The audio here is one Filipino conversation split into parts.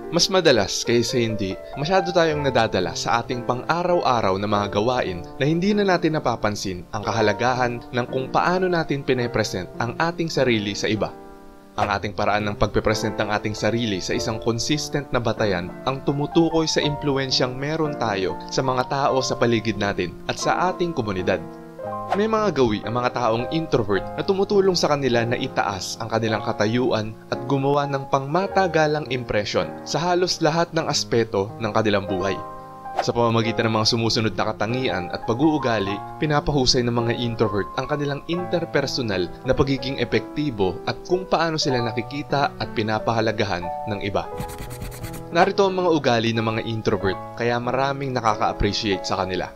Mas madalas kaysa hindi, masyado tayong nadadala sa ating pang-araw-araw na mga gawain na hindi na natin napapansin ang kahalagahan ng kung paano natin pine-present ang ating sarili sa iba. Ang ating paraan ng pagpe-present ng ating sarili sa isang consistent na batayan ang tumutukoy sa impluensyang meron tayo sa mga tao sa paligid natin at sa ating komunidad. May mga gawi ang mga taong introvert na tumutulong sa kanila na itaas ang kanilang katayuan at gumawa ng pangmatagalang impresyon sa halos lahat ng aspeto ng kanilang buhay. Sa pamamagitan ng mga sumusunod na katangian at pag-uugali, pinapahusay ng mga introvert ang kanilang interpersonal na pagiging epektibo at kung paano sila nakikita at pinapahalagahan ng iba. Narito ang mga ugali ng mga introvert kaya maraming nakaka-appreciate sa kanila.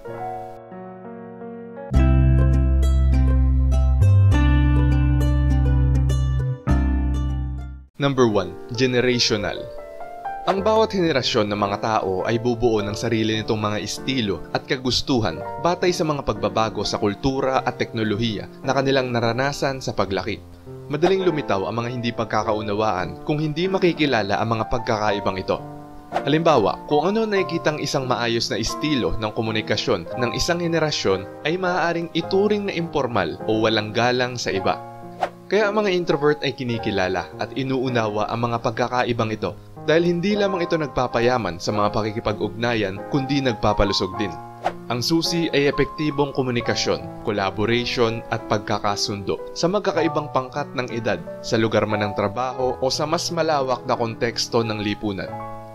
Number 1. Generational. Ang bawat henerasyon ng mga tao ay bubuo ng sarili nitong mga estilo at kagustuhan batay sa mga pagbabago sa kultura at teknolohiya na kanilang naranasan sa paglaki. Madaling lumitaw ang mga hindi pagkakaunawaan kung hindi makikilala ang mga pagkakaibang ito. Halimbawa, kung ano nakikitang isang maayos na estilo ng komunikasyon ng isang henerasyon ay maaaring ituring na impormal o walang galang sa iba. Kaya ang mga introvert ay kinikilala at inuunawa ang mga pagkakaibang ito dahil hindi lamang ito nagpapayaman sa mga pakikipag-ugnayan kundi nagpapalusog din. Ang susi ay epektibong komunikasyon, collaboration at pagkakasundo sa magkakaibang pangkat ng edad sa lugar man ng trabaho o sa mas malawak na konteksto ng lipunan.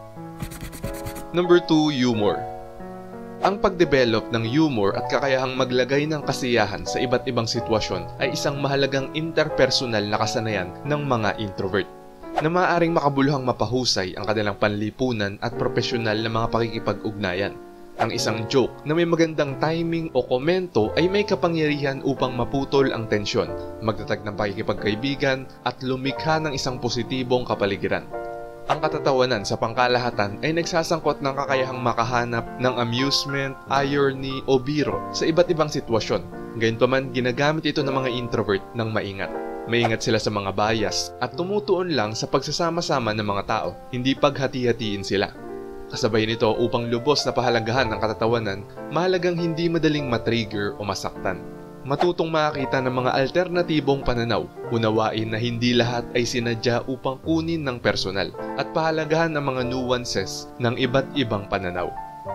Number 2. Humor. Ang pagdevelop ng humor at kakayahang maglagay ng kasiyahan sa iba't ibang sitwasyon ay isang mahalagang interpersonal na kasanayan ng mga introvert na maaaring makabuluhang mapahusay ang kanilang panlipunan at profesional na mga pakikipag-ugnayan. Ang isang joke na may magandang timing o komento ay may kapangyarihan upang maputol ang tensyon, magtatag ng pakikipagkaibigan at lumikha ng isang positibong kapaligiran. Ang katatawanan sa pangkalahatan ay nagsasangkot ng kakayahang makahanap ng amusement, irony o biro sa iba't ibang sitwasyon. Gayunpaman, ginagamit ito ng mga introvert ng maingat. Maingat sila sa mga bias at tumutuon lang sa pagsasama-sama ng mga tao, hindi paghati-hatiin sila. Kasabay nito, upang lubos na pahalagahan ng katatawanan, mahalagang hindi madaling matrigger o masaktan. Matutong makakita ng mga alternatibong pananaw, unawain na hindi lahat ay sinadya upang kunin ng personal, at pahalagahan ng mga nuances ng iba't ibang pananaw.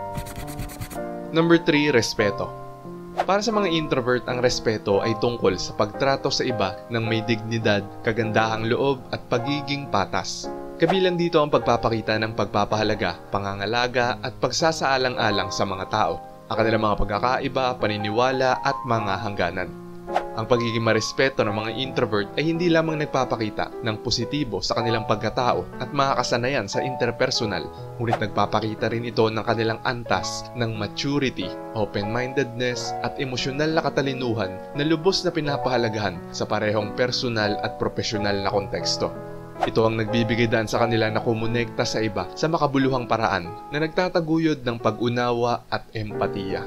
Number 3. Respeto. Para sa mga introvert, ang respeto ay tungkol sa pagtrato sa iba ng may dignidad, kagandahang loob at pagiging patas. Kabilang dito ang pagpapakita ng pagpapahalaga, pangangalaga at pagsasaalang-alang sa mga tao, ang kanilang mga pagkakaiba, paniniwala at mga hangganan. Ang pagiging marespeto ng mga introvert ay hindi lamang nagpapakita ng positibo sa kanilang pagkatao at mga kasanayan sa interpersonal, ngunit nagpapakita rin ito ng kanilang antas ng maturity, open-mindedness at emosyonal na katalinuhan na lubos na pinapahalagahan sa parehong personal at profesional na konteksto. Ito ang nagbibigay daan sa kanila na kumonekta sa iba sa makabuluhang paraan na nagtataguyod ng pag-unawa at empatiya.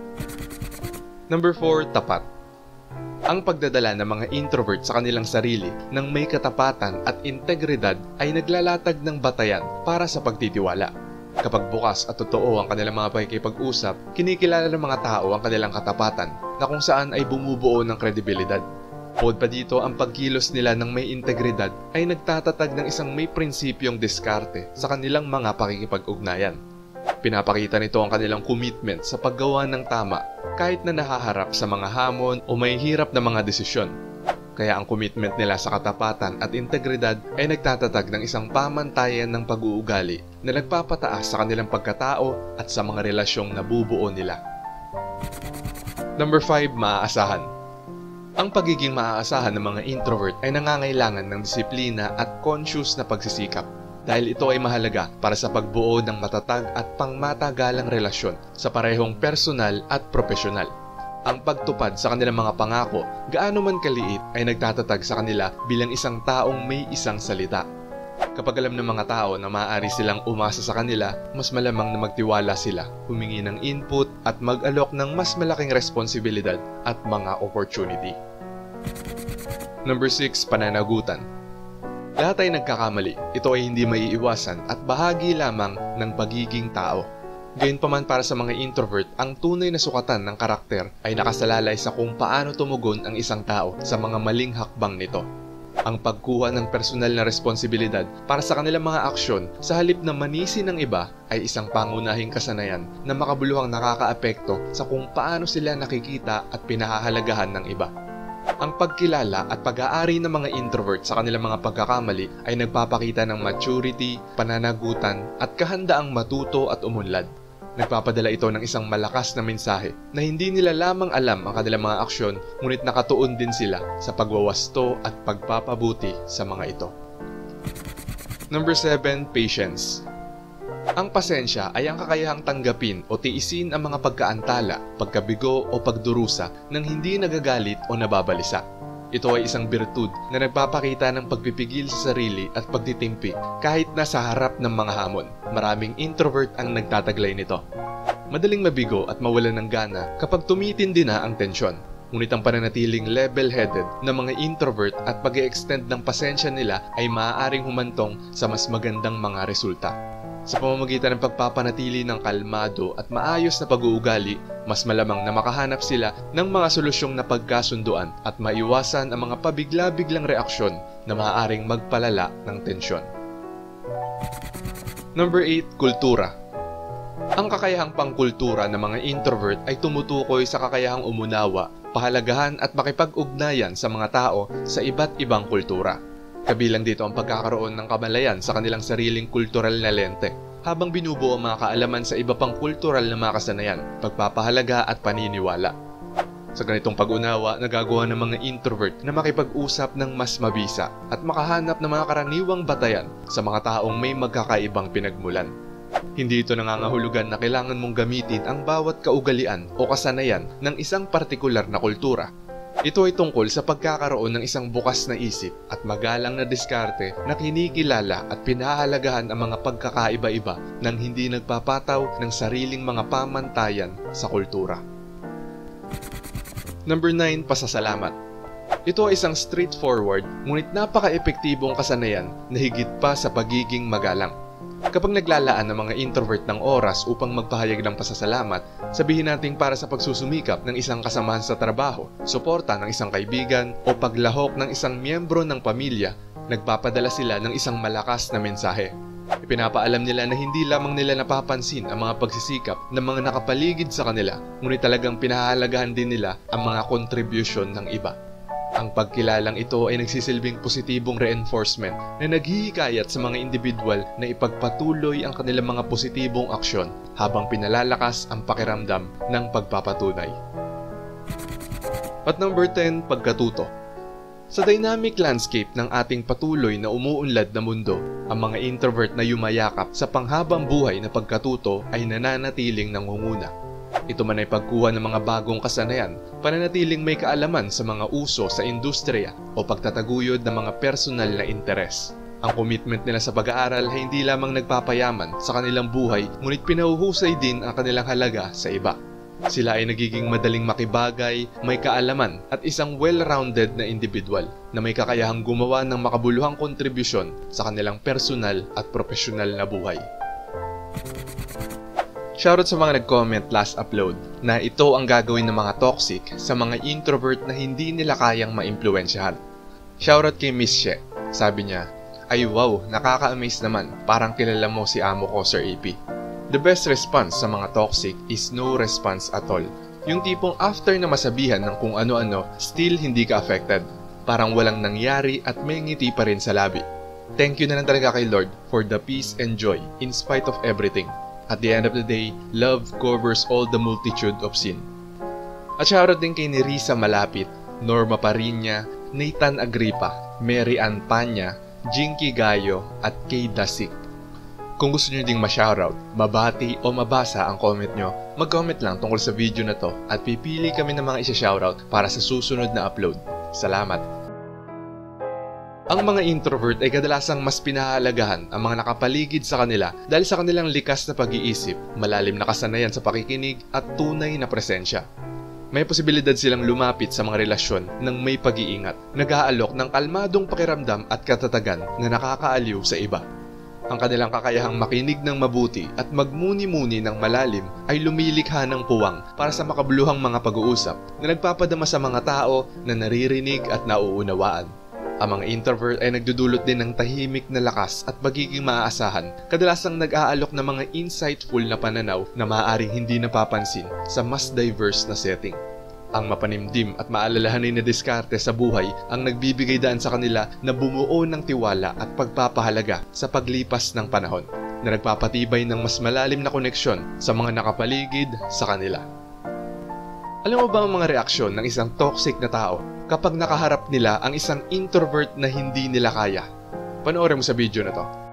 Number 4. Tapat. Ang pagdadala ng mga introvert sa kanilang sarili ng may katapatan at integridad ay naglalatag ng batayan para sa pagtitiwala. Kapag bukas at totoo ang kanilang mga pakikipag-usap, kinikilala ng mga tao ang kanilang katapatan na kung saan ay bumubuo ng kredibilidad. Bukod pa dito, ang pagkilos nila ng may integridad ay nagtatatag ng isang may prinsipyong diskarte sa kanilang mga pakikipag-ugnayan. Pinapakita nito ang kanilang commitment sa paggawa ng tama kahit na nahaharap sa mga hamon o may hirap na mga desisyon. Kaya ang commitment nila sa katapatan at integridad ay nagtatatag ng isang pamantayan ng pag-uugali na nagpapataas sa kanilang pagkatao at sa mga relasyong nabubuo nila. Number 5. Maaasahan. Ang pagiging maaasahan ng mga introvert ay nangangailangan ng disiplina at conscious na pagsisikap dahil ito ay mahalaga para sa pagbuo ng matatag at pangmatagalang relasyon sa parehong personal at profesional. Ang pagtupad sa kanilang mga pangako, gaano man kaliit, ay nagtatatag sa kanila bilang isang taong may isang salita. Kapag alam ng mga tao na maaari silang umasa sa kanila, mas malamang na magtiwala sila, humingi ng input at mag-alok ng mas malaking responsibilidad at mga opportunity. Number 6. Pananagutan. Lahat ay nagkakamali. Ito ay hindi maiiwasan at bahagi lamang ng pagiging tao. Gayunpaman para sa mga introvert, ang tunay na sukatan ng karakter ay nakasalalay sa kung paano tumugon ang isang tao sa mga maling hakbang nito. Ang pagkuha ng personal na responsibilidad para sa kanilang mga aksyon sa halip na manisi ng iba ay isang pangunahing kasanayan na makabuluhang nakakaapekto sa kung paano sila nakikita at pinahahalagahan ng iba. Ang pagkilala at pag-aari ng mga introvert sa kanilang mga pagkakamali ay nagpapakita ng maturity, pananagutan at kahandaang matuto at umunlad. Nagpapadala ito ng isang malakas na mensahe na hindi nila lamang alam ang kanilang mga aksyon, ngunit nakatuon din sila sa pagwawasto at pagpapabuti sa mga ito. Number 7. Patience. Ang pasensya ay ang kakayahang tanggapin o tiisin ang mga pagkaantala, pagkabigo o pagdurusa nang hindi nagagalit o nababalisa. Ito ay isang birtud na nagpapakita ng pagpipigil sa sarili at pagtitimpi kahit nasa harap ng mga hamon. Maraming introvert ang nagtataglay nito. Madaling mabigo at mawalan ng gana kapag tumitindi na ang tensyon. Ngunit ang pananatiling level-headed na mga introvert at pag-e-extend ng pasensya nila ay maaaring humantong sa mas magandang mga resulta. Sa pamamagitan ng pagpapanatili ng kalmado at maayos na pag-uugali, mas malamang na makahanap sila ng mga solusyong napagkasunduan at maiwasan ang mga pabigla-biglang reaksyon na maaaring magpalala ng tensyon. Number 8. Kultura. Ang kakayahang pangkultura ng mga introvert ay tumutukoy sa kakayahang umunawa, pahalagahan at makipag-ugnayan sa mga tao sa iba't ibang kultura. Kabilang dito ang pagkakaroon ng kamalayan sa kanilang sariling kultural na lente, habang binubuo ang mga kaalaman sa iba pang kultural na mga kasanayan, pagpapahalaga at paniniwala. Sa ganitong pag-unawa, nagagawa ng mga introvert na makipag-usap ng mas mabisa at makahanap ng mga karaniwang batayan sa mga taong may magkakaibang pinagmulan. Hindi ito nangangahulugan na kailangan mong gamitin ang bawat kaugalian o kasanayan ng isang partikular na kultura. Ito ay tungkol sa pagkakaroon ng isang bukas na isip at magalang na diskarte na kinikilala at pinahahalagahan ang mga pagkakaiba-iba nang hindi nagpapataw ng sariling mga pamantayan sa kultura. Number 9. Pasasalamat. Ito ay isang straightforward ngunit napaka-epektibong kasanayan na higit pa sa pagiging magalang. Kapag naglalaan ng mga introvert ng oras upang magpahayag ng pasasalamat, sabihin nating para sa pagsusumikap ng isang kasamahan sa trabaho, suporta ng isang kaibigan o paglahok ng isang miyembro ng pamilya, nagpapadala sila ng isang malakas na mensahe. Ipinapaalam nila na hindi lamang nila napapansin ang mga pagsisikap ng mga nakapaligid sa kanila, ngunit talagang pinahahalagahan din nila ang mga kontribusyon ng iba. Ang pagkilalang ito ay nagsisilbing positibong reinforcement na naghihikayat sa mga individual na ipagpatuloy ang kanilang mga positibong aksyon habang pinalalakas ang pakiramdam ng pagpapatunay. At number 10, pagkatuto. Sa dynamic landscape ng ating patuloy na umuunlad na mundo, ang mga introvert na yumayakap sa panghabang buhay na pagkatuto ay nananatiling nangunguna. Ito man ay pagkuha ng mga bagong kasanayan, pananatiling may kaalaman sa mga uso sa industriya o pagtataguyod ng mga personal na interes. Ang commitment nila sa pag-aaral ay hindi lamang nagpapayaman sa kanilang buhay, ngunit pinahuhusay din ang kanilang halaga sa iba. Sila ay nagiging madaling makibagay, may kaalaman at isang well-rounded na individual na may kakayahang gumawa ng makabuluhang kontribusyon sa kanilang personal at profesional na buhay. Shoutout sa mga nag-comment last upload na ito ang gagawin ng mga toxic sa mga introvert na hindi nila kayang maimpluwensyahan. Shoutout kay Miss She. Sabi niya, "Ay wow, nakaka-amaze naman, parang kilala mo si amo ko, Sir AP." The best response sa mga toxic is no response at all. Yung tipong after na masabihan ng kung ano-ano, still hindi ka affected. Parang walang nangyari at may ngiti pa rin sa labi. Thank you na lang talaga kay Lord for the peace and joy in spite of everything. At the end of the day, love covers all the multitude of sin. At shoutout din kay Nerissa Malapit, Norma Parinya, Nathan Agripa, Mary Ann Panya, Jinky Gayo, at kay Dasik. Kung gusto nyo ding ma-shoutout, mabati o mabasa ang comment nyo, mag-comment lang tungkol sa video na to at pipili kami ng mga isa-shoutout para sa susunod na upload. Salamat! Ang mga introvert ay kadalasang mas pinahahalagahan ang mga nakapaligid sa kanila dahil sa kanilang likas na pag-iisip, malalim na kasanayan sa pakikinig at tunay na presensya. May posibilidad silang lumapit sa mga relasyon ng may pag-iingat, nag-aalok ng kalmadong pakiramdam at katatagan na nakakaaliw sa iba. Ang kanilang kakayahang makinig ng mabuti at magmuni-muni ng malalim ay lumilikha ng puwang para sa makabuluhang mga pag-uusap na nagpapadama sa mga tao na naririnig at nauunawaan. Ang mga introvert ay nagdudulot din ng tahimik na lakas at pagiging maaasahan, kadalasang nag-aalok ng mga insightful na pananaw na maaaring hindi napapansin sa mas diverse na setting. Ang mapanimdim at maalalahanin na diskarte sa buhay ang nagbibigay daan sa kanila na bumuo ng tiwala at pagpapahalaga sa paglipas ng panahon, na nagpapatibay ng mas malalim na koneksyon sa mga nakapaligid sa kanila. Alam mo ba ang mga reaksyon ng isang toxic na tao kapag nakaharap nila ang isang introvert na hindi nila kaya? Panoorin mo sa video na to.